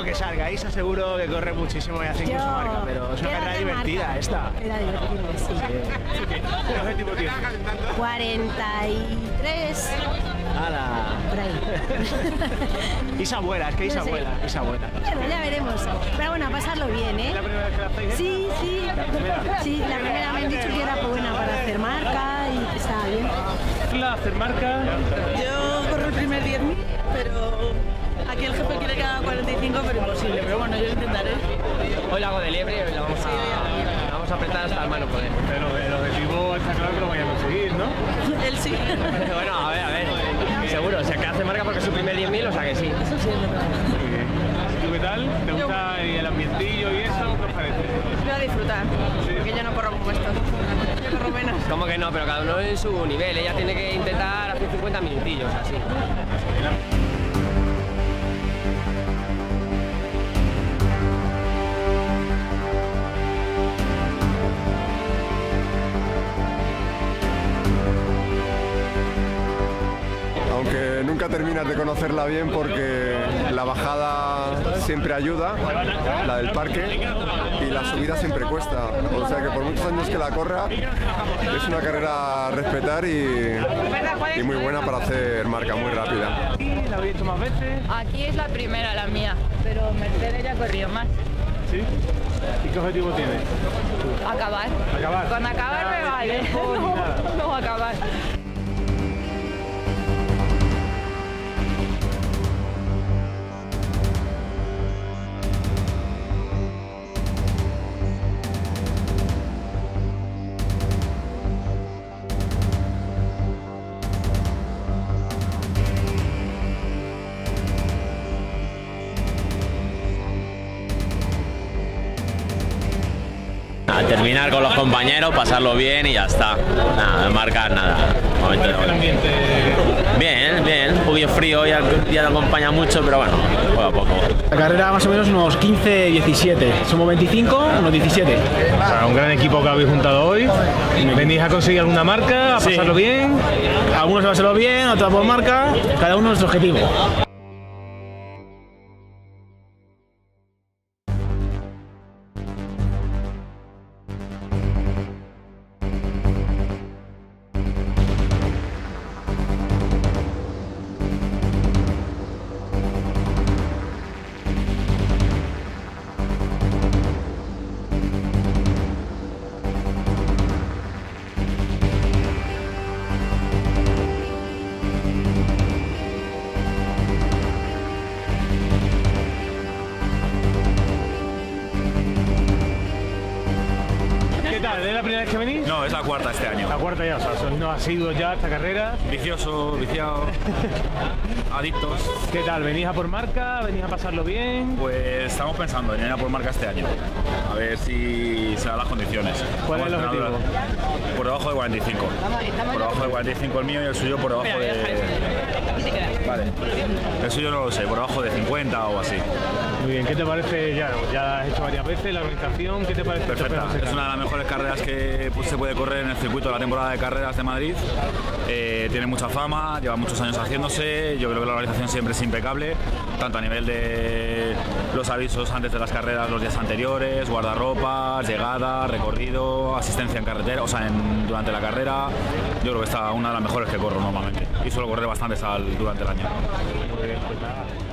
que salga. Isa seguro que corre muchísimo y hace incluso marca, pero es una carrera divertida marca. esta. Era divertido, sí. ¿Qué objetivo tienes? 43. ¡Hala! Por ahí. Isa vuela, es que Isa No sé. vuela, Isa vuela. Bueno, ya veremos. Pero bueno, a pasarlo bien, ¿eh? ¿Es la primera vez que la hacéis? Sí, sí. Sí, la primera me han dicho que era buena para hacer marca y que estaba bien. ¿Hacer marca? Yo corro el primer 10.000, pero aquí el jefe quiere que haga 45, pero imposible. Pero bueno, yo lo intentaré. Hoy la hago de liebre y hoy la vamos a apretar hasta el mano poder. Pero el objetivo está claro que lo vaya a conseguir, ¿no? Él sí. Bueno, a ver. Seguro, o sea, que hace marca porque es su primer 10.000, o sea que sí. Eso sí es verdad. Muy bien. ¿Tú qué tal? ¿Te gusta el ambientillo y eso? ¿Qué os parece? Voy a disfrutar, porque yo no corro como esto. Yo corro menos. Como que no, pero cada uno en su nivel. Ella tiene que intentar hacer 50 minutillos, así. Aunque nunca terminas de conocerla bien porque la bajada siempre ayuda, la del parque, y la subida siempre cuesta. O sea que por muchos años que la corra, es una carrera a respetar y muy buena para hacer marca muy rápida. ¿La habéis hecho más veces? Aquí es la primera, la mía, pero Mercedes ya ha corrido más. ¿Sí? ¿Y qué objetivo tienes? Acabar. ¿Acabar? Con acabar me vale. Ni nada. No, acabar. A terminar con los compañeros, pasarlo bien y ya está. Nada, marcar nada. Momento ¿Cómo parece el ambiente? bien, un poquillo frío, hoy el día no acompaña mucho, pero bueno, poco a poco. La carrera más o menos unos 15-17. Somos 25, unos 17. O sea, un gran equipo que habéis juntado hoy. ¿Venís a conseguir alguna marca, a Sí. pasarlo bien? Algunos se va a hacerlo bien, otros por marca. Cada uno nuestro objetivo. ¿Qué tal? ¿Es la primera vez que venís? No, es la cuarta este año. La cuarta ya, o sea, no ha sido ya esta carrera. Vicioso, viciado, adictos. ¿Qué tal? ¿Venís a por marca? ¿Venís a pasarlo bien? Pues estamos pensando en ir a por marca este año. A ver si se dan las condiciones. ¿Cuál es el Estamos objetivo? entrenando por debajo de 45. Por debajo de 45 el mío y el suyo por debajo de... Vale. El suyo no lo sé, por debajo de 50 o así. Muy bien, ¿qué te parece? Ya has hecho varias veces la organización, ¿qué te parece? Perfecta. Es una de las mejores carreras que se puede correr en el circuito de la temporada de carreras de Madrid. Tiene mucha fama, lleva muchos años haciéndose. Yo creo que la organización siempre es impecable, tanto a nivel de los avisos antes de las carreras, los días anteriores, guardarropas, llegada, recorrido, asistencia en carretera, o sea, durante la carrera. Yo creo que está una de las mejores que corro normalmente y suelo correr bastantes durante el año. Muy bien, pues nada.